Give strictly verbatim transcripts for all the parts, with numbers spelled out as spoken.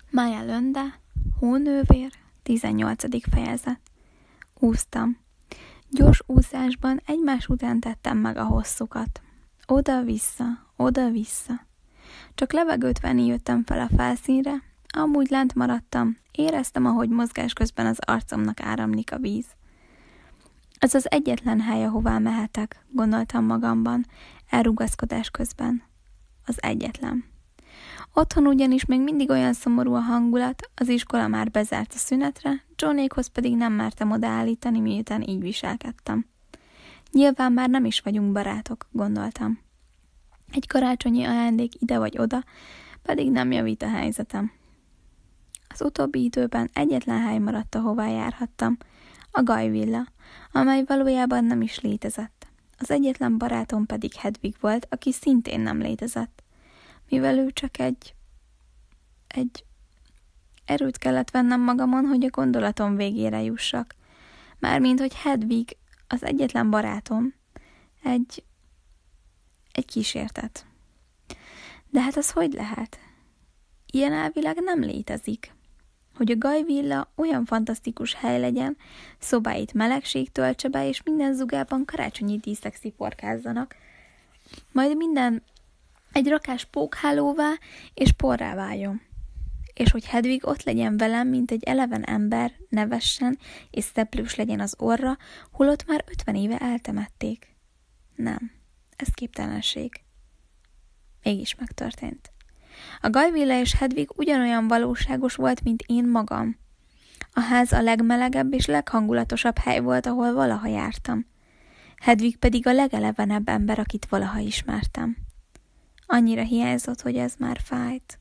Mája Lönde, Hónővér, tizennyolcadik fejezet. Úsztam. Gyors úszásban egymás után tettem meg a hosszukat. Oda-vissza, oda-vissza. Csak levegőt venni jöttem fel a felszínre, amúgy lent maradtam, éreztem, ahogy mozgás közben az arcomnak áramlik a víz. Ez az egyetlen hely, ahová mehetek, gondoltam magamban, elrugaszkodás közben. Az egyetlen. Otthon ugyanis még mindig olyan szomorú a hangulat, az iskola már bezárt a szünetre, Johnékhoz pedig nem mertem odaállítani, miután így viselkedtem. Nyilván már nem is vagyunk barátok, gondoltam. Egy karácsonyi ajándék ide vagy oda, pedig nem javít a helyzetem. Az utóbbi időben egyetlen hely maradt, ahová járhattam, a Gajvilla, amely valójában nem is létezett. Az egyetlen barátom pedig Hedvig volt, aki szintén nem létezett. Mivel ő csak egy... egy... erőt kellett vennem magamon, hogy a gondolatom végére jussak. Mármint, hogy Hedvig, az egyetlen barátom, egy... egy kísértet. De hát az hogy lehet? Ilyen elvileg nem létezik. Hogy a Gajvilla olyan fantasztikus hely legyen, szobáit melegség töltse be, és minden zugában karácsonyi díszek sziporkázzanak. Majd minden egy rakás pókhálóvá és porrá váljon. És hogy Hedvig ott legyen velem, mint egy eleven ember, nevessen, és szeplős legyen az orra, holott már ötven éve eltemették. Nem, ez képtelenség. Mégis megtörtént. A Gajvilla és Hedvig ugyanolyan valóságos volt, mint én magam. A ház a legmelegebb és leghangulatosabb hely volt, ahol valaha jártam. Hedvig pedig a legelevenebb ember, akit valaha ismertem. Annyira hiányzott, hogy ez már fájt.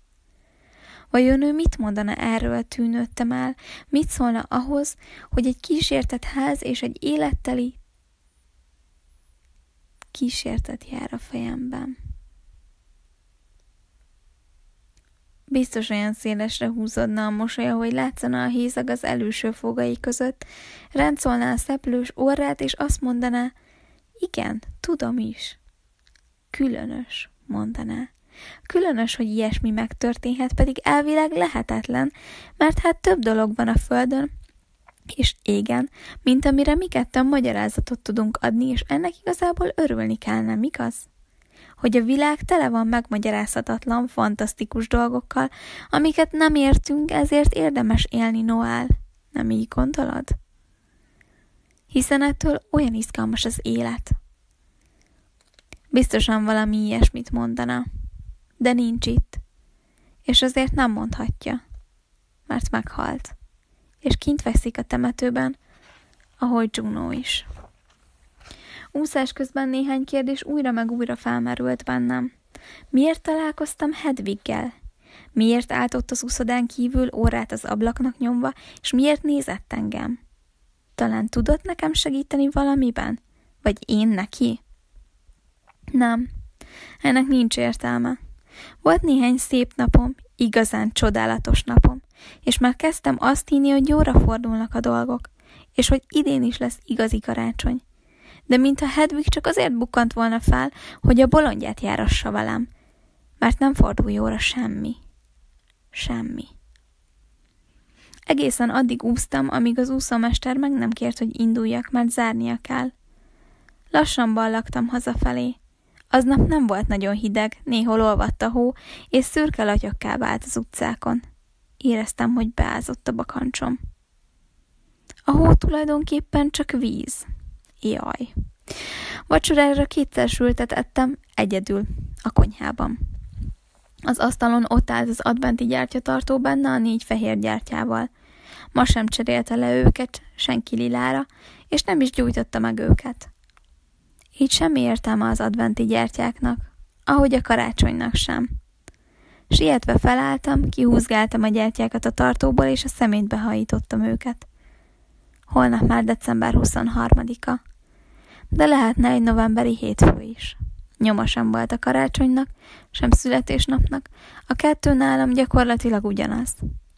Vajon ő mit mondana erről, tűnődtem el, mit szólna ahhoz, hogy egy kísértett ház és egy életteli kísértet jár a fejemben. Biztos olyan szélesre húzódna a mosolya, hogy látszana a hézag az előső fogai között, ráncolná a szeplős orrát, és azt mondaná, igen, tudom is. Különös, mondaná. Különös, hogy ilyesmi megtörténhet, pedig elvileg lehetetlen, mert hát több dolog van a földön, és égen, mint amire mi ketten magyarázatot tudunk adni, és ennek igazából örülni kell, nem igaz? Hogy a világ tele van megmagyarázhatatlan, fantasztikus dolgokkal, amiket nem értünk, ezért érdemes élni, Noel. Nem így gondolod? Hiszen ettől olyan izgalmas az élet. Biztosan valami ilyesmit mondana, de nincs itt, és azért nem mondhatja, mert meghalt, és kint veszik a temetőben, ahogy Juno is. Úszás közben néhány kérdés újra meg újra felmerült bennem. Miért találkoztam Hedviggel? Miért állt ott az úszodán kívül, órát az ablaknak nyomva, és miért nézett engem? Talán tudott nekem segíteni valamiben? Vagy én neki? Nem, ennek nincs értelme. Volt néhány szép napom, igazán csodálatos napom, és már kezdtem azt hinni, hogy jóra fordulnak a dolgok, és hogy idén is lesz igazi karácsony. De mintha Hedvig csak azért bukkant volna fel, hogy a bolondját járassa velem, mert nem fordul jóra semmi. Semmi. Egészen addig úsztam, amíg az úszómester meg nem kért, hogy induljak, mert zárnia kell. Lassan ballagtam hazafelé. Aznap nem volt nagyon hideg, néhol olvadt a hó, és szürke latyokká vált az utcákon. Éreztem, hogy beázott a bakancsom. A hó tulajdonképpen csak víz. Jaj. Vacsorára kétszer sültet ettem, egyedül, a konyhában. Az asztalon ott állt az adventi gyertyatartó benne a négy fehér gyertyával. Ma sem cserélte le őket, senki lilára, és nem is gyújtotta meg őket. Így semmi értelme az adventi gyertyáknak, ahogy a karácsonynak sem. Sietve felálltam, kihúzgáltam a gyertyákat a tartóból, és a szemétbe hajítottam őket. Holnap már december huszonharmadika. De lehetne egy novemberi hétfő is. Nyoma sem volt a karácsonynak, sem születésnapnak, a kettő nálam gyakorlatilag ugyanaz.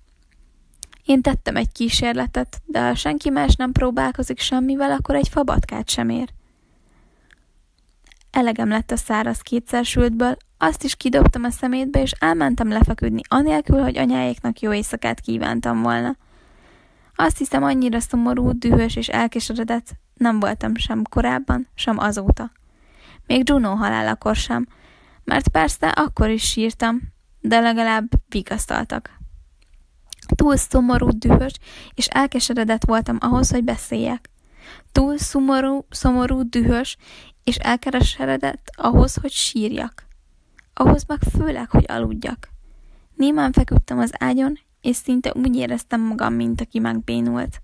Én tettem egy kísérletet, de ha senki más nem próbálkozik semmivel, akkor egy fabatkát sem ér. Elegem lett a száraz kétszer sültből, Azt is kidobtam a szemétbe, és elmentem lefeküdni, anélkül, hogy anyáéknak jó éjszakát kívántam volna. Azt hiszem, annyira szomorú, dühös és elkeseredett nem voltam sem korábban, sem azóta. Még Juno halálakor sem, mert persze akkor is sírtam, de legalább vigasztaltak. Túl szomorú, dühös és elkeseredett voltam ahhoz, hogy beszéljek. Túl szomorú, szomorú, dühös és elkeseredett ahhoz, hogy sírjak. Ahhoz meg főleg, hogy aludjak. Némán feküdtem az ágyon, és szinte úgy éreztem magam, mint aki megbénult.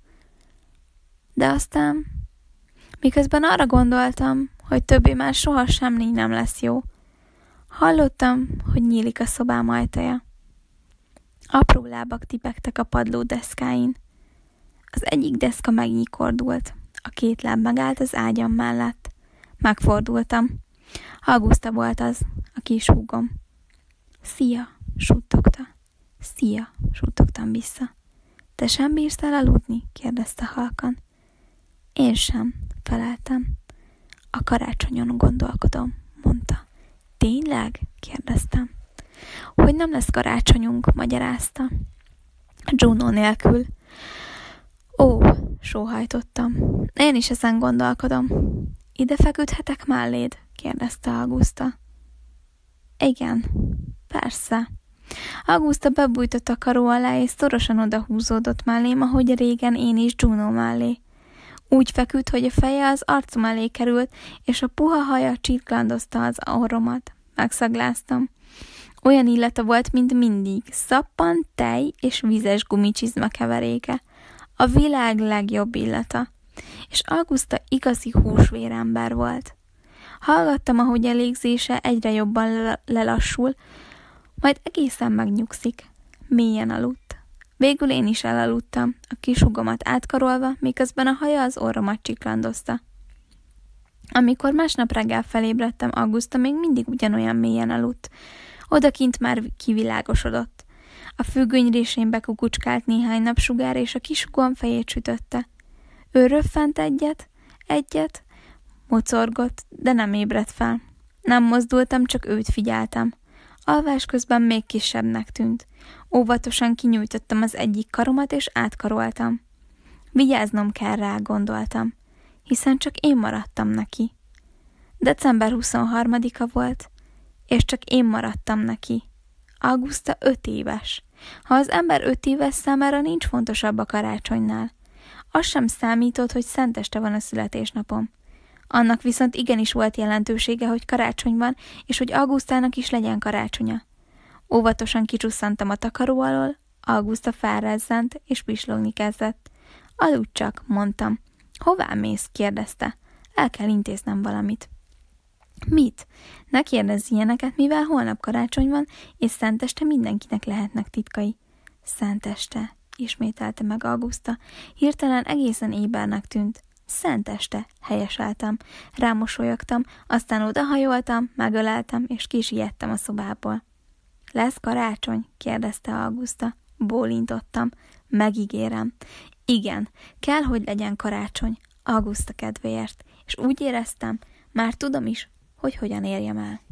De aztán, miközben arra gondoltam, hogy többé már soha semmi nem lesz jó, hallottam, hogy nyílik a szobám ajtaja. Apró lábak tipegtek a padló deszkáin. Az egyik deszka megnyikordult, a két láb megállt az ágyam mellett. Megfordultam. Augusta volt az, a kis húgom. Szia, suttogta. Szia, suttogtam vissza. Te sem bírsz el aludni? Kérdezte halkan. Én sem, feleltem. A karácsonyon gondolkodom, mondta. Tényleg? Kérdeztem. Hogy nem lesz karácsonyunk, magyarázta. Juno nélkül. Ó, sóhajtottam. Én is ezen gondolkodom. Ide feküdhetek melléd? Kérdezte Augusta. Igen, persze. Augusta bebújt a takaró alá, és szorosan odahúzódott mellém, ahogy régen én is Juno mellé. Úgy feküdt, hogy a feje az arcom elé került, és a puha haja csirklandozta az orromat. Megszagláztam. Olyan illata volt, mint mindig, szappan, tej és vízes gumicsizma keveréke. A világ legjobb illata. És Augusta igazi húsvérember volt. Hallgattam, ahogy a légzése egyre jobban lelassul, majd egészen megnyugszik. Mélyen aludt. Végül én is elaludtam, a kis húgomat átkarolva, miközben a haja az orromat csiklandozta. Amikor másnap reggel felébredtem, Augusta még mindig ugyanolyan mélyen aludt. Odakint már kivilágosodott. A függöny résén bekukucskált néhány napsugár, és a kis húgom fejét sütötte. Ő röffent egyet, egyet, mocorgott, de nem ébredt fel. Nem mozdultam, csak őt figyeltem. Alvás közben még kisebbnek tűnt. Óvatosan kinyújtottam az egyik karomat, és átkaroltam. Vigyáznom kell rá, gondoltam, hiszen csak én maradtam neki. december huszonharmadika volt, és csak én maradtam neki. Augusta öt éves. Ha az ember öt éves számára nincs fontosabb a karácsonynál. Az sem számított, hogy szenteste van a születésnapom. Annak viszont igenis volt jelentősége, hogy karácsony van, és hogy Augustának is legyen karácsonya. Óvatosan kicsusszantam a takaró alól, Augusta felrezzent, és pislogni kezdett. Aludj csak, mondtam. Hová mész? Kérdezte. El kell intéznem valamit. Mit? Ne kérdezz ilyeneket, mivel holnap karácsony van, és szenteste mindenkinek lehetnek titkai. Szenteste, ismételte meg Augusta. Hirtelen egészen ébernek tűnt. Szenteste, helyeseltem. Rámosolyogtam, aztán odahajoltam, megöleltem, és kisiettem a szobából. Lesz karácsony? Kérdezte Augusta. Bólintottam. Megígérem. Igen, kell, hogy legyen karácsony. Augusta kedvéért. És úgy éreztem, már tudom is, hogy hogyan érjem el.